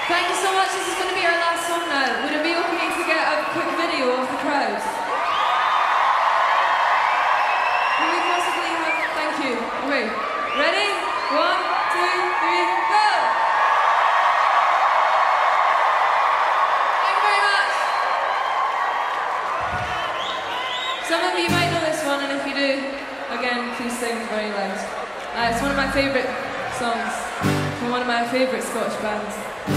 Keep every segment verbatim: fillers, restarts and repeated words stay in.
Thank you so much. This is going to be our last song now. Would it be okay to get a quick video of the crowd? Can we possibly have... Thank you. Okay. Ready? One, two, three, go! Thank you very much. Some of you might know this one, and if you do, again, please sing very loud. Uh, it's one of my favourite songs from one of my favourite Scottish bands.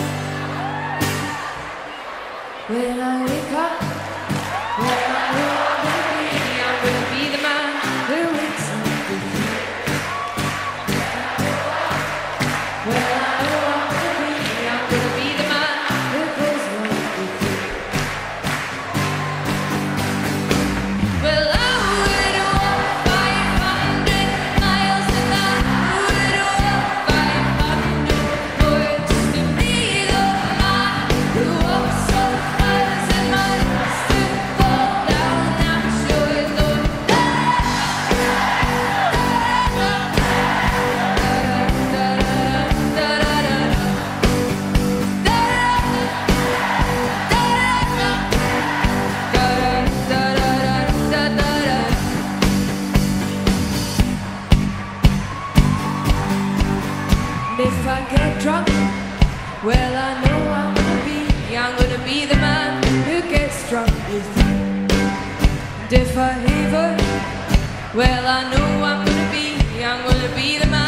When I wake up, when I know I'm gonna be, I'm gonna be the man who wakes up with you. When I know I'm gonna be, I'm gonna be the man who goes along with you. Well, I would walk five hundred miles and I would walk five hundred more just to be the man who walks so fast and miles to fall down. I'm sure though. If I get drunk, well I know I'm gonna be, I'm gonna be the man who gets drunk with you. And if I heaver, well I know I'm gonna be, I'm gonna be the man